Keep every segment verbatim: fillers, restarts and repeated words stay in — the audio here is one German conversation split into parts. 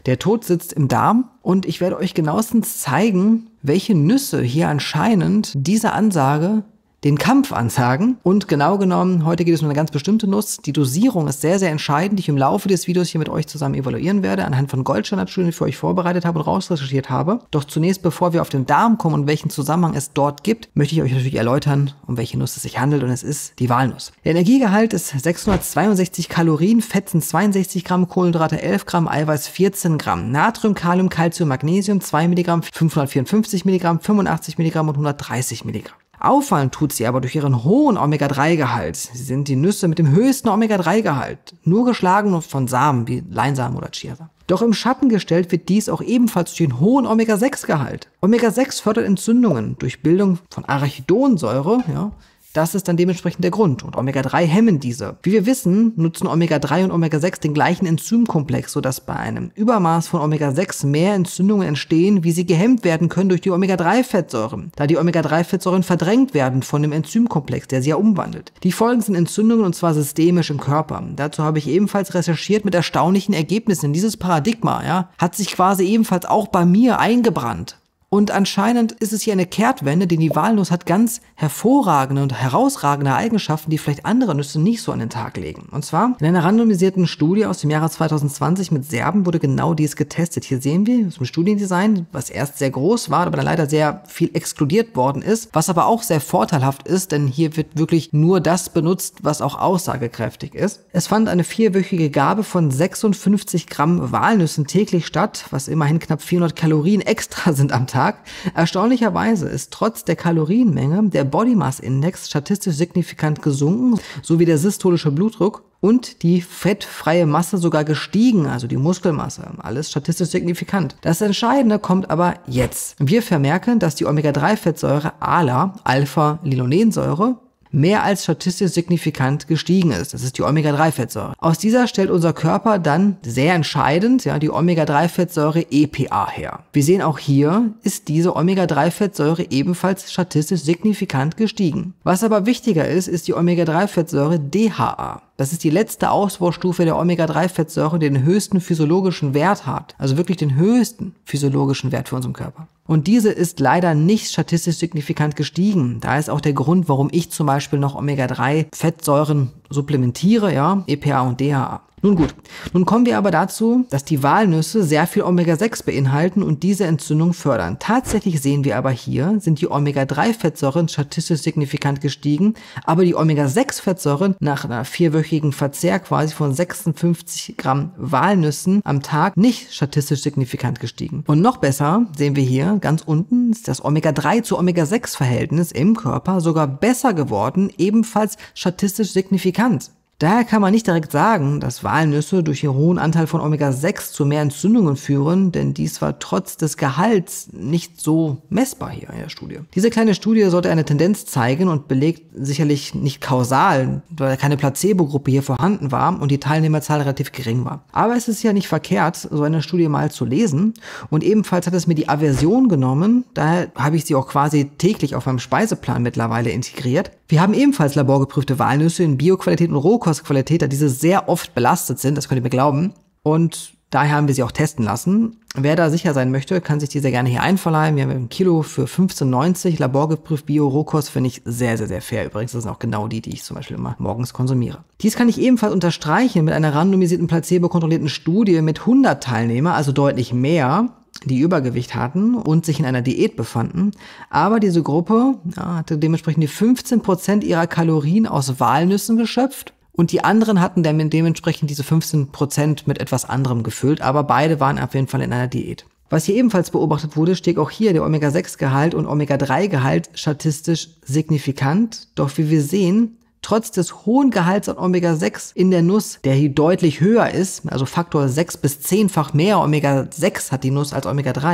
Der Tod sitzt im Darm und ich werde euch genauestens zeigen, welche Nüsse hier anscheinend diese Ansage den Kampf ansagen. Und genau genommen, heute geht es um eine ganz bestimmte Nuss. Die Dosierung ist sehr, sehr entscheidend, die ich im Laufe des Videos hier mit euch zusammen evaluieren werde, anhand von Goldstandardstudien, die ich für euch vorbereitet habe und rausrecherchiert habe. Doch zunächst, bevor wir auf den Darm kommen und welchen Zusammenhang es dort gibt, möchte ich euch natürlich erläutern, um welche Nuss es sich handelt, und es ist die Walnuss. Der Energiegehalt ist sechshundertzweiundsechzig Kalorien, Fett sind zweiundsechzig Gramm, Kohlenhydrate elf Gramm, Eiweiß vierzehn Gramm, Natrium, Kalium, Calcium, Magnesium zwei Milligramm, fünfhundertvierundfünfzig Milligramm, fünfundachtzig Milligramm und hundertdreißig Milligramm. Auffallen tut sie aber durch ihren hohen Omega drei Gehalt. Sie sind die Nüsse mit dem höchsten Omega drei Gehalt, nur geschlagen von Samen wie Leinsamen oder Chiasamen. Doch im Schatten gestellt wird dies auch ebenfalls durch den hohen Omega sechs Gehalt. Omega sechs fördert Entzündungen durch Bildung von Arachidonsäure, ja. Das ist dann dementsprechend der Grund. Und Omega drei hemmen diese. Wie wir wissen, nutzen Omega drei und Omega sechs den gleichen Enzymkomplex, sodass bei einem Übermaß von Omega sechs mehr Entzündungen entstehen, wie sie gehemmt werden können durch die Omega drei Fettsäuren, da die Omega drei Fettsäuren verdrängt werden von dem Enzymkomplex, der sie ja umwandelt. Die Folgen sind Entzündungen, und zwar systemisch im Körper. Dazu habe ich ebenfalls recherchiert mit erstaunlichen Ergebnissen. Dieses Paradigma, ja, hat sich quasi ebenfalls auch bei mir eingebrannt. Und anscheinend ist es hier eine Kehrtwende, denn die Walnuss hat ganz hervorragende und herausragende Eigenschaften, die vielleicht andere Nüsse nicht so an den Tag legen. Und zwar in einer randomisierten Studie aus dem Jahre zweitausendzwanzig mit Serben wurde genau dies getestet. Hier sehen wir aus dem Studiendesign, was erst sehr groß war, aber dann leider sehr viel exkludiert worden ist, was aber auch sehr vorteilhaft ist, denn hier wird wirklich nur das benutzt, was auch aussagekräftig ist. Es fand eine vierwöchige Gabe von sechsundfünfzig Gramm Walnüssen täglich statt, was immerhin knapp vierhundert Kalorien extra sind am Tag. Erstaunlicherweise ist trotz der Kalorienmenge der Body Mass Index statistisch signifikant gesunken, sowie der systolische Blutdruck und die fettfreie Masse sogar gestiegen, also die Muskelmasse. Alles statistisch signifikant. Das Entscheidende kommt aber jetzt. Wir vermerken, dass die Omega drei Fettsäure A L A, Alpha-Linolensäure, mehr als statistisch signifikant gestiegen ist. Das ist die Omega drei Fettsäure. Aus dieser stellt unser Körper dann sehr entscheidend ja, die Omega drei Fettsäure E P A her. Wir sehen auch hier, ist diese Omega drei Fettsäure ebenfalls statistisch signifikant gestiegen. Was aber wichtiger ist, ist die Omega drei Fettsäure D H A. Das ist die letzte Ausbaustufe der Omega drei Fettsäure, die den höchsten physiologischen Wert hat. Also wirklich den höchsten physiologischen Wert für unseren Körper. Und diese ist leider nicht statistisch signifikant gestiegen. Da ist auch der Grund, warum ich zum Beispiel noch Omega drei Fettsäuren supplementiere, ja, E P A und D H A. Nun gut, nun kommen wir aber dazu, dass die Walnüsse sehr viel Omega sechs beinhalten und diese Entzündung fördern. Tatsächlich sehen wir aber hier, sind die Omega drei Fettsäuren statistisch signifikant gestiegen, aber die Omega sechs Fettsäuren nach einer vierwöchigen Verzehr quasi von sechsundfünfzig Gramm Walnüssen am Tag nicht statistisch signifikant gestiegen. Und noch besser sehen wir hier, ganz unten ist das Omega drei zu Omega sechs Verhältnis im Körper sogar besser geworden, ebenfalls statistisch signifikant. Daher kann man nicht direkt sagen, dass Walnüsse durch ihren hohen Anteil von Omega sechs zu mehr Entzündungen führen, denn dies war trotz des Gehalts nicht so messbar hier in der Studie. Diese kleine Studie sollte eine Tendenz zeigen und belegt sicherlich nicht kausal, weil keine Placebo-Gruppe hier vorhanden war und die Teilnehmerzahl relativ gering war. Aber es ist ja nicht verkehrt, so eine Studie mal zu lesen, und ebenfalls hat es mir die Aversion genommen, daher habe ich sie auch quasi täglich auf meinem Speiseplan mittlerweile integriert. Wir haben ebenfalls laborgeprüfte Walnüsse in Bioqualität und Rohkostqualität, da diese sehr oft belastet sind, das könnt ihr mir glauben. Und daher haben wir sie auch testen lassen. Wer da sicher sein möchte, kann sich die sehr gerne hier einverleihen. Wir haben ein Kilo für fünfzehn neunzig, laborgeprüft Bio-Rohkost, finde ich sehr, sehr, sehr fair. Übrigens, das sind auch genau die, die ich zum Beispiel immer morgens konsumiere. Dies kann ich ebenfalls unterstreichen mit einer randomisierten, placebo-kontrollierten Studie mit hundert Teilnehmern, also deutlich mehr, die Übergewicht hatten und sich in einer Diät befanden. Aber diese Gruppe ja, hatte dementsprechend die fünfzehn Prozent ihrer Kalorien aus Walnüssen geschöpft. Und die anderen hatten dann dementsprechend diese fünfzehn Prozent mit etwas anderem gefüllt, aber beide waren auf jeden Fall in einer Diät. Was hier ebenfalls beobachtet wurde, stieg auch hier der Omega sechs Gehalt und Omega drei Gehalt statistisch signifikant. Doch wie wir sehen, trotz des hohen Gehalts an Omega sechs in der Nuss, der hier deutlich höher ist, also Faktor sechs bis zehnfach mehr Omega sechs hat die Nuss als Omega drei,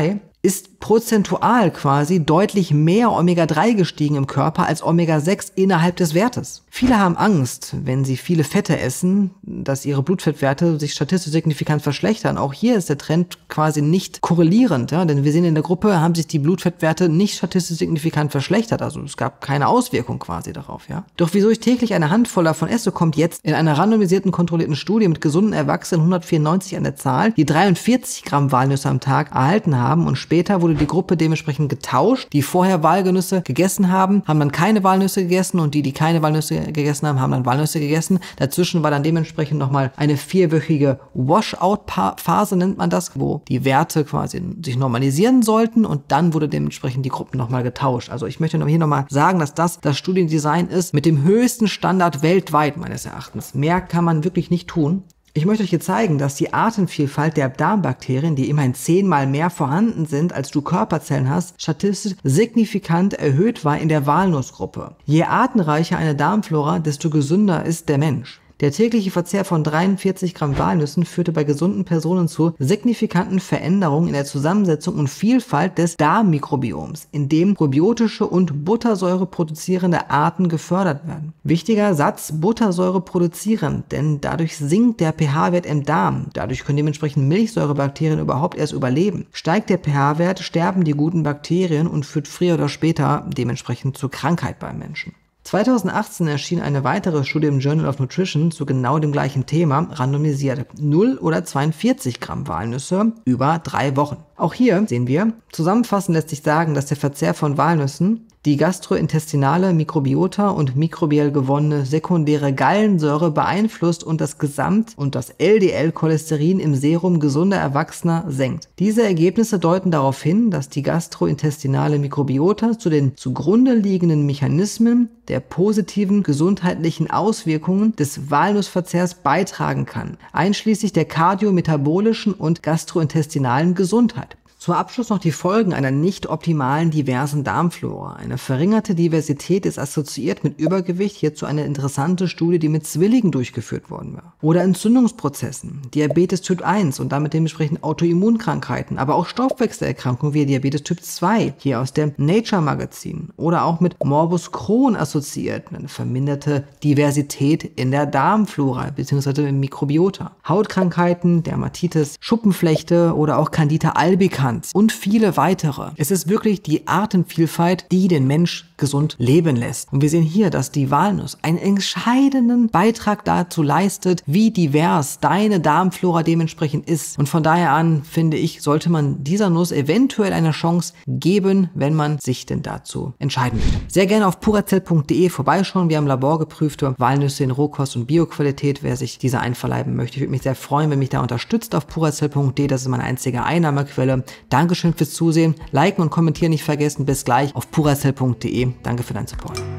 ist prozentual quasi deutlich mehr Omega drei gestiegen im Körper als Omega sechs innerhalb des Wertes. Viele haben Angst, wenn sie viele Fette essen, dass ihre Blutfettwerte sich statistisch signifikant verschlechtern. Auch hier ist der Trend quasi nicht korrelierend, ja? Denn wir sehen in der Gruppe, haben sich die Blutfettwerte nicht statistisch signifikant verschlechtert. Also es gab keine Auswirkung quasi darauf. Ja? Doch wieso ich täglich eine Handvoll davon esse, kommt jetzt in einer randomisierten, kontrollierten Studie mit gesunden Erwachsenen, hundertvierundneunzig an der Zahl, die dreiundvierzig Gramm Walnüsse am Tag erhalten haben, und später wurde die Gruppe dementsprechend getauscht. Die vorher Walnüsse gegessen haben, haben dann keine Walnüsse gegessen, und die, die keine Walnüsse gegessen haben, haben dann Walnüsse gegessen. Dazwischen war dann dementsprechend nochmal eine vierwöchige Washout-Phase, nennt man das, wo die Werte quasi sich normalisieren sollten, und dann wurde dementsprechend die Gruppen nochmal getauscht. Also ich möchte hier nochmal sagen, dass das das Studiendesign ist mit dem höchsten Standard weltweit meines Erachtens. Mehr kann man wirklich nicht tun. Ich möchte euch hier zeigen, dass die Artenvielfalt der Darmbakterien, die immerhin zehnmal mehr vorhanden sind, als du Körperzellen hast, statistisch signifikant erhöht war in der Walnussgruppe. Je artenreicher eine Darmflora, desto gesünder ist der Mensch. Der tägliche Verzehr von dreiundvierzig Gramm Walnüssen führte bei gesunden Personen zu signifikanten Veränderungen in der Zusammensetzung und Vielfalt des Darmmikrobioms, in dem probiotische und Buttersäure produzierende Arten gefördert werden. Wichtiger Satz: Buttersäure produzieren, denn dadurch sinkt der pH-Wert im Darm. Dadurch können dementsprechend Milchsäurebakterien überhaupt erst überleben. Steigt der pH-Wert, sterben die guten Bakterien und führt früher oder später dementsprechend zur Krankheit beim Menschen. zweitausendachtzehn erschien eine weitere Studie im Journal of Nutrition zu genau dem gleichen Thema, randomisiert null oder zweiundvierzig Gramm Walnüsse über drei Wochen. Auch hier sehen wir, zusammenfassend lässt sich sagen, dass der Verzehr von Walnüssen die gastrointestinale Mikrobiota und mikrobiell gewonnene sekundäre Gallensäure beeinflusst und das Gesamt- und das L D L-Cholesterin im Serum gesunder Erwachsener senkt. Diese Ergebnisse deuten darauf hin, dass die gastrointestinale Mikrobiota zu den zugrunde liegenden Mechanismen der positiven gesundheitlichen Auswirkungen des Walnussverzehrs beitragen kann, einschließlich der kardiometabolischen und gastrointestinalen Gesundheit. Zum Abschluss noch die Folgen einer nicht optimalen diversen Darmflora. Eine verringerte Diversität ist assoziiert mit Übergewicht, hierzu eine interessante Studie, die mit Zwillingen durchgeführt worden war. Oder Entzündungsprozessen, Diabetes Typ eins und damit dementsprechend Autoimmunkrankheiten, aber auch Stoffwechselerkrankungen wie Diabetes Typ zwei, hier aus dem Nature Magazin. Oder auch mit Morbus Crohn assoziiert, eine verminderte Diversität in der Darmflora bzw. im Mikrobiota. Hautkrankheiten, Dermatitis, Schuppenflechte oder auch Candida albicans und viele weitere. Es ist wirklich die Artenvielfalt, die den Mensch gesund leben lässt. Und wir sehen hier, dass die Walnuss einen entscheidenden Beitrag dazu leistet, wie divers deine Darmflora dementsprechend ist. Und von daher an, finde ich, sollte man dieser Nuss eventuell eine Chance geben, wenn man sich denn dazu entscheiden möchte. Sehr gerne auf purazell punkt de vorbeischauen. Wir haben laborgeprüfte Walnüsse in Rohkost und Bioqualität. Wer sich diese einverleiben möchte, ich würde mich sehr freuen, wenn mich da unterstützt auf purazell punkt de. Das ist meine einzige Einnahmequelle. Dankeschön fürs Zusehen. Liken und kommentieren nicht vergessen. Bis gleich auf purazell punkt de. Danke für deinen Support.